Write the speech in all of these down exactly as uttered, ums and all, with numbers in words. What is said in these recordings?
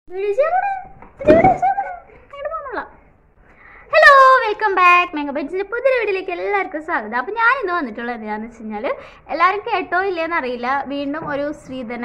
Hello, welcome back. Mega ബൈറ്റ്സിന്റെ പുതിയ വീഡിയോയിലേക്ക് എല്ലാവർക്കും സ്വാഗതം. അപ്പം ഞാൻ ഇന്ന് വന്നിട്ടുള്ളത് എന്താണെന്ന് വെച്ച് കഴിഞ്ഞാൽ, എല്ലാവരും കേട്ടോ ഇല്ലയെന്ന് അറിയില്ല, വീണ്ടും ഒരു സ്ത്രീധന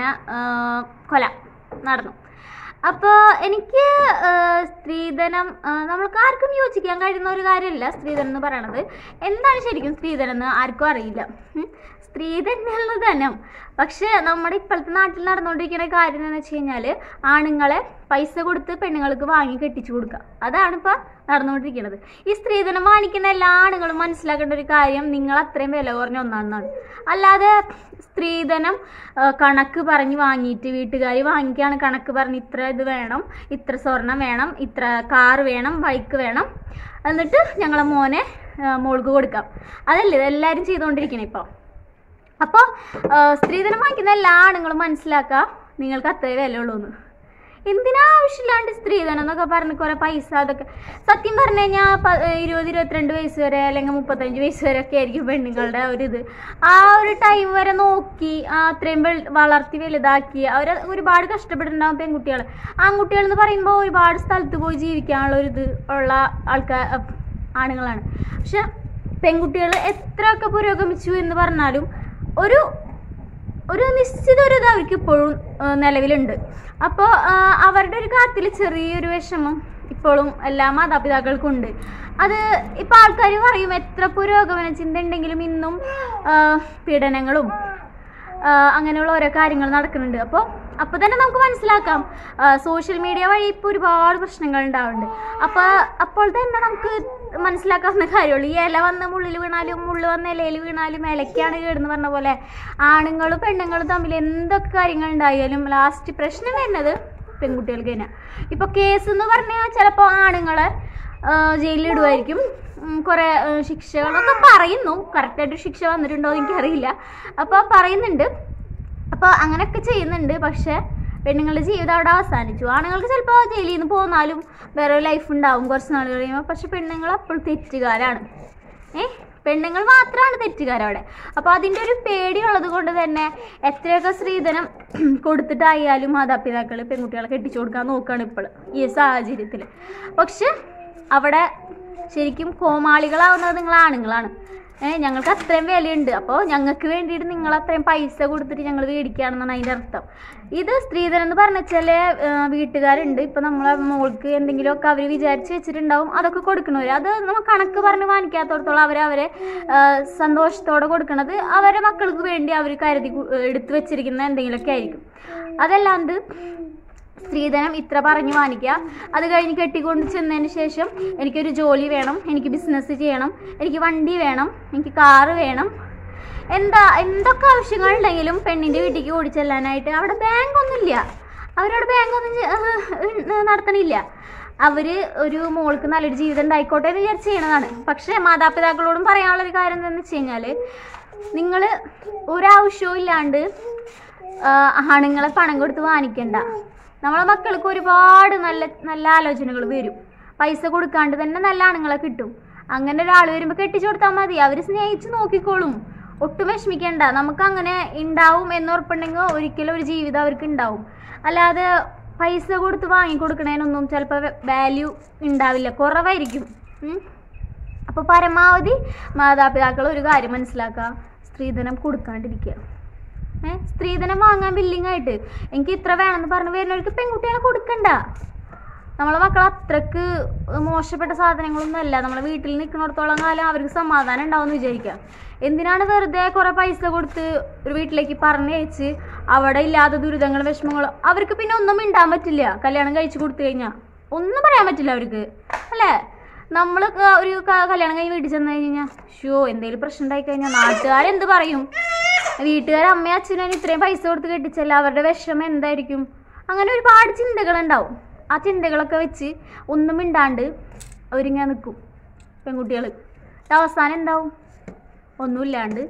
കൊല നടന്നു. അപ്പോൾ എനിക്ക് സ്ത്രീധനം നമ്മൾക്ക് ആർക്കും യോജിക്കാൻ കഴിയുന്ന ഒരു കാര്യമല്ല സ്ത്രീധനം എന്ന് പറയണത്. എന്താണ് ശരിക്കും സ്ത്രീധനം എന്ന് ആർക്കും അറിയില്ല. സ്ത്രീധനം ധനം. പക്ഷെ നമ്മുടെ ഇപ്പോഴത്തെ നാട്ടിൽ നടന്നുകൊണ്ടിരിക്കുന്ന കാര്യം എന്ന് വെച്ച് കഴിഞ്ഞാൽ, ആണുങ്ങളെ പൈസ കൊടുത്ത് പെണ്ണുങ്ങൾക്ക് വാങ്ങി കെട്ടിച്ചു കൊടുക്കുക. അതാണ് ഇപ്പോൾ നടന്നുകൊണ്ടിരിക്കുന്നത്. ഈ സ്ത്രീധനം വാങ്ങിക്കുന്ന എല്ലാ ആണുങ്ങളും മനസ്സിലാക്കേണ്ട ഒരു കാര്യം, നിങ്ങൾ അത്രയും വില കുറഞ്ഞ ഒന്നാണെന്നാണ്. അല്ലാതെ സ്ത്രീധനം കണക്ക് പറഞ്ഞ് വാങ്ങിയിട്ട് വീട്ടുകാർ വാങ്ങിക്കുകയാണ്, കണക്ക് പറഞ്ഞ് ഇത്ര ഇത് വേണം, ഇത്ര സ്വർണം വേണം, ഇത്ര കാർ വേണം, ബൈക്ക് വേണം, എന്നിട്ട് ഞങ്ങളെ മോനെ മോൾക്ക് കൊടുക്കാം. അതല്ലേ ഇതെല്ലാവരും ചെയ്തുകൊണ്ടിരിക്കണേ ഇപ്പോൾ. അപ്പോൾ സ്ത്രീധനം വാങ്ങിക്കുന്ന എല്ലാ ആണുങ്ങളും മനസ്സിലാക്കുക, നിങ്ങൾക്ക് അത്രേ വിലയുള്ളൂ എന്ന്. എന്തിനാ ആവശ്യമില്ലാണ്ട് സ്ത്രീധനം എന്നൊക്കെ പറഞ്ഞ് കുറേ പൈസ അതൊക്കെ. സത്യം പറഞ്ഞു കഴിഞ്ഞാൽ ഇരുപത് ഇരുപത്തിരണ്ട് വയസ്സ് വരെ അല്ലെങ്കിൽ മുപ്പത്തഞ്ച് വയസ്സ് വരെ ഒക്കെ ആയിരിക്കും പെണ്ണുങ്ങളുടെ ഒരിത്. ആ ഒരു ടൈം വരെ നോക്കി അത്രയും വളർത്തി വലുതാക്കി അവർ ഒരുപാട് കഷ്ടപ്പെട്ടിട്ടുണ്ടാകും പെൺകുട്ടികൾ. ആൺകുട്ടികൾ എന്ന് പറയുമ്പോൾ ഒരുപാട് സ്ഥലത്ത് പോയി ജീവിക്കാനുള്ള ഒരിത് ഉള്ള ആൾക്കാർ ആണുങ്ങളാണ്. പക്ഷെ പെൺകുട്ടികൾ എത്രയൊക്കെ പുരോഗമിച്ചു എന്ന് പറഞ്ഞാലും ഒരു ഒരു നിശ്ചിത ഒരു ഇത് അവർക്ക് ഇപ്പോഴും നിലവിലുണ്ട്. അപ്പോൾ അവരുടെ ഒരു കാര്യത്തിൽ ചെറിയൊരു വിഷമം ഇപ്പോഴും എല്ലാ മാതാപിതാക്കൾക്കും ഉണ്ട്. അത് ഇപ്പോൾ ആൾക്കാർ പറയും, എത്ര പുരോഗമന ചിന്ത ഉണ്ടെങ്കിലും ഇന്നും പീഡനങ്ങളും അങ്ങനെയുള്ള ഓരോ കാര്യങ്ങൾ നടക്കുന്നുണ്ട്. അപ്പോൾ അപ്പോൾ തന്നെ നമുക്ക് മനസ്സിലാക്കാം, സോഷ്യൽ മീഡിയ വഴി ഇപ്പോൾ ഒരുപാട് പ്രശ്നങ്ങൾ ഉണ്ടാവുന്നുണ്ട്. അപ്പോൾ അപ്പോൾ തന്നെ നമുക്ക് മനസ്സിലാക്കാവുന്ന കാര്യമുള്ളൂ, ഈ ഇല വന്ന് മുള്ളിൽ വീണാലും മുള്ളു വന്ന് ഇലയിൽ വീണാലും ഇലയ്ക്കാണ് കേടെന്ന് പറഞ്ഞ പോലെ ആണുങ്ങളും പെണ്ണുങ്ങളും തമ്മിൽ എന്തൊക്കെ കാര്യങ്ങൾ ഉണ്ടായാലും ലാസ്റ്റ് പ്രശ്നം വരുന്നത് പെൺകുട്ടികൾക്ക് തന്നെ. ഇപ്പോൾ കേസ് എന്ന് പറഞ്ഞാൽ ചിലപ്പോൾ ആണുങ്ങളെ ജയിലിലിടുമായിരിക്കും, കുറേ ശിക്ഷകളൊക്കെ പറയുന്നു. കറക്റ്റായിട്ട് ശിക്ഷ വന്നിട്ടുണ്ടോ എന്ന് എനിക്കറിയില്ല. അപ്പോൾ പറയുന്നുണ്ട്, അപ്പോൾ അങ്ങനെയൊക്കെ ചെയ്യുന്നുണ്ട്. പക്ഷേ പെണ്ണുങ്ങളുടെ ജീവിതം അവിടെ അവസാനിച്ചു. ആണുങ്ങൾക്ക് ചിലപ്പോൾ ജയിലിൽ നിന്ന് പോന്നാലും വേറെ ലൈഫ് ഉണ്ടാവും കുറച്ച് നാൾ കഴിയുമ്പോൾ. പക്ഷെ പെണ്ണുങ്ങൾ അപ്പോൾ തെറ്റുകാരാണ്. ഏ പെണ്ണുങ്ങൾ മാത്രമാണ് തെറ്റുകാരവിടെ. അപ്പോൾ അതിൻ്റെ ഒരു പേടിയുള്ളത് കൊണ്ട് തന്നെ എത്രയൊക്കെ സ്ത്രീധനം കൊടുത്തിട്ടായാലും മാതാപിതാക്കൾ പെൺകുട്ടികളെ കെട്ടിച്ചു കൊടുക്കാൻ നോക്കുകയാണ് ഇപ്പോൾ ഈ സാഹചര്യത്തിൽ. പക്ഷെ അവിടെ ശരിക്കും കോമാളികളാവുന്നത് നിങ്ങൾ ആണുങ്ങളാണ്. ഏഹ് ഞങ്ങൾക്ക് അത്രയും വിലയുണ്ട്, അപ്പോൾ ഞങ്ങൾക്ക് വേണ്ടിയിട്ട് നിങ്ങൾ അത്രയും പൈസ കൊടുത്തിട്ട് ഞങ്ങൾ മേടിക്കുകയാണെന്നാണ് അതിൻ്റെ അർത്ഥം. ഇത് സ്ത്രീധനം എന്ന് പറഞ്ഞ വെച്ചാൽ വീട്ടുകാരുണ്ട്, ഇപ്പോൾ നമ്മളെ മോൾക്ക് എന്തെങ്കിലുമൊക്കെ അവർ വിചാരിച്ച് വെച്ചിട്ടുണ്ടാവും, അതൊക്കെ കൊടുക്കണവർ. അത് നമ്മൾ കണക്ക് പറഞ്ഞ് വാങ്ങിക്കാത്തോടത്തോളം അവർ അവരെ സന്തോഷത്തോടെ കൊടുക്കണത് അവരെ മക്കൾക്ക് വേണ്ടി അവർ കരുതി എടുത്തു വെച്ചിരിക്കുന്ന എന്തെങ്കിലുമൊക്കെ ആയിരിക്കും. അതല്ലാണ്ട് സ്ത്രീധനം ഇത്ര പറഞ്ഞ് വാങ്ങിക്കുക, അത് കഴിഞ്ഞ് കെട്ടിക്കൊണ്ട് ചെന്നതിന് ശേഷം എനിക്കൊരു ജോലി വേണം, എനിക്ക് ബിസിനസ് ചെയ്യണം, എനിക്ക് വണ്ടി വേണം, എനിക്ക് കാറ് വേണം, എന്താ എന്തൊക്കെ ആവശ്യങ്ങളുണ്ടെങ്കിലും പെണ്ണിൻ്റെ വീട്ടിലേക്ക് ഓടിച്ചെല്ലാനായിട്ട് അവിടെ ബാങ്കൊന്നുമില്ല. അവരവിടെ ബാങ്കൊന്നും നടത്തണില്ല. അവർ ഒരു മോൾക്ക് നല്ലൊരു ജീവിതം ഉണ്ടായിക്കോട്ടെ എന്ന് വിചാരിച്ച് ചെയ്യണതാണ്. പക്ഷേ മാതാപിതാക്കളോടും പറയാനുള്ളൊരു കാര്യം എന്താണെന്ന് വെച്ച് കഴിഞ്ഞാൽ, നിങ്ങൾ ഒരാവശ്യവും ഇല്ലാണ്ട് ആണുങ്ങളെ പണം കൊടുത്ത് വാങ്ങിക്കണ്ട. നമ്മളെ മക്കൾക്ക് ഒരുപാട് നല്ല നല്ല ആലോചനകൾ വരും. പൈസ കൊടുക്കാണ്ട് തന്നെ നല്ല ആണുങ്ങളെ കിട്ടും. അങ്ങനെ ഒരാൾ വരുമ്പോൾ കെട്ടിച്ചു കൊടുത്താൽ മതി, അവർ സ്നേഹിച്ച് നോക്കിക്കോളും. ഒട്ടും വിഷമിക്കേണ്ട. നമുക്ക് അങ്ങനെ ഉണ്ടാവും എന്നുറപ്പുണ്ടെങ്കിൽ ഒരിക്കലും ഒരു ജീവിതം അവർക്ക് ഉണ്ടാവും. അല്ലാതെ പൈസ കൊടുത്ത് വാങ്ങിക്കൊടുക്കണതിനൊന്നും ചിലപ്പോൾ വാല്യൂ ഉണ്ടാവില്ല, കുറവായിരിക്കും. അപ്പോൾ പരമാവധി മാതാപിതാക്കൾ ഒരു കാര്യം മനസ്സിലാക്കുക, സ്ത്രീധനം കൊടുക്കാണ്ടിരിക്കുക. ഏഹ് സ്ത്രീധനം വാങ്ങാൻ ബില്ലിംഗ് ആയിട്ട് എനിക്ക് ഇത്ര വേണമെന്ന് പറഞ്ഞ് വരുന്നവർക്ക് പെൺകുട്ടികളെ കൊടുക്കണ്ട. നമ്മളെ മക്കൾ അത്രക്ക് മോശപ്പെട്ട സാധനങ്ങളൊന്നും അല്ല. നമ്മളെ വീട്ടിൽ നിൽക്കുന്നിടത്തോളം കാലം അവർക്ക് സമാധാനം ഉണ്ടാവുമെന്ന് വിചാരിക്കുക. എന്തിനാണ് വെറുതെ കുറേ പൈസ കൊടുത്ത് ഒരു വീട്ടിലേക്ക് പറഞ്ഞയച്ച് അവിടെ ഇല്ലാത്ത ദുരിതങ്ങളും വിഷമങ്ങളും. അവർക്ക് പിന്നെ ഒന്നും മിണ്ടാൻ പറ്റില്ല. കല്യാണം കഴിച്ച് കൊടുത്തു കഴിഞ്ഞാൽ ഒന്നും പറയാൻ പറ്റില്ല അവർക്ക്, അല്ലേ? നമ്മൾ ഒരു കല്യാണം കഴിഞ്ഞ് വീട്ടിൽ ചെന്ന് കഴിഞ്ഞാൽ ഷോ എന്തെങ്കിലും പ്രശ്നം ഉണ്ടായി കഴിഞ്ഞാൽ നാട്ടുകാരെന്ത് പറയും, വീട്ടുകാർ അമ്മയും അച്ഛനും ഇത്രയും പൈസ കൊടുത്ത് കെട്ടിച്ചല്ല, അവരുടെ വിഷമം എന്തായിരിക്കും, അങ്ങനെ ഒരുപാട് ചിന്തകളുണ്ടാവും. ആ ചിന്തകളൊക്കെ വെച്ച് ഒന്നും മിണ്ടാണ്ട് അവരിങ്ങനെ നിൽക്കും പെൺകുട്ടികൾ. അവസാനം എന്താവും? ഒന്നുമില്ലാണ്ട്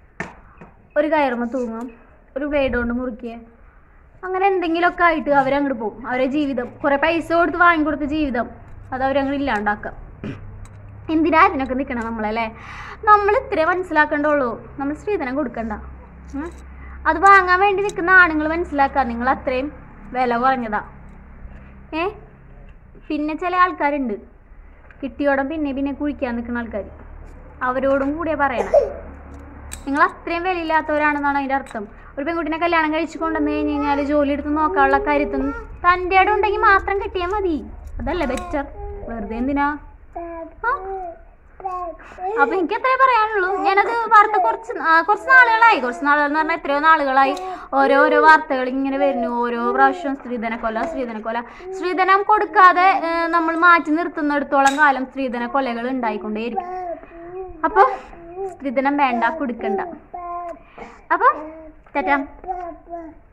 ഒരു കയറുമ്പോൾ തൂങ്ങും, ഒരു ബ്ലേഡ് കൊണ്ട് മുറിക്കുക, അങ്ങനെ എന്തെങ്കിലുമൊക്കെ ആയിട്ട് അവരങ്ങോട്ട് പോകും. അവരെ ജീവിതം കുറേ പൈസ കൊടുത്ത് വാങ്ങിക്കൊടുത്ത ജീവിതം അത് അവരങ്ങനെ ഇല്ലാണ്ടാക്കാം. എന്തിനാ ഇതിനൊക്കെ നിൽക്കണം നമ്മളല്ലേ? നമ്മൾ ഇത്രേ മനസ്സിലാക്കേണ്ടുള്ളൂ, നമ്മൾ സ്ത്രീധനം കൊടുക്കണ്ട. അത് വാങ്ങാൻ വേണ്ടി നിൽക്കുന്ന ആണുങ്ങൾ മനസ്സിലാക്കുക, നിങ്ങൾ അത്രയും വില കുറഞ്ഞതാ. ഏ പിന്നെ ചില ആൾക്കാരുണ്ട് കിട്ടിയോടം പിന്നെ പിന്നെ കുഴിക്കാൻ നിൽക്കുന്ന ആൾക്കാർ, അവരോടും കൂടിയാ പറയണം. നിങ്ങൾ അത്രയും വിലയില്ലാത്തവരാണെന്നാണ് അതിൻ്റെ അർത്ഥം. ഒരു പെൺകുട്ടിനെ കല്യാണം കഴിച്ചു കൊണ്ടുവന്ന് കഴിഞ്ഞ് കഴിഞ്ഞാൽ ജോലി എടുത്ത് നോക്കാനുള്ള കാര്യത്തിൽ തൻ്റെ ഇടം ഉണ്ടെങ്കിൽ മാത്രം കിട്ടിയാൽ മതി. അതല്ലേ ബെറ്റർ, വെറുതെ എന്തിനാ? അപ്പൊ എനിക്ക് എത്രയേ പറയാനുള്ളൂ. ഞാനത് വാർത്ത കുറച്ച് കുറച്ച് നാളുകളായി കുറച്ച് നാളുകൾ എന്ന് പറഞ്ഞാൽ എത്രയോ നാളുകളായി ഓരോരോ വാർത്തകൾ ഇങ്ങനെ വരുന്നു. ഓരോ പ്രാവശ്യവും സ്ത്രീധന കൊല സ്ത്രീധന കൊല സ്ത്രീധനം കൊടുക്കാതെ നമ്മൾ മാറ്റി നിർത്തുന്നിടത്തോളം കാലം സ്ത്രീധന കൊലകൾ ഉണ്ടായിക്കൊണ്ടേയിരിക്കും. അപ്പൊ സ്ത്രീധനം വേണ്ട, കൊടുക്കണ്ട. അപ്പം ടാറ്റാ.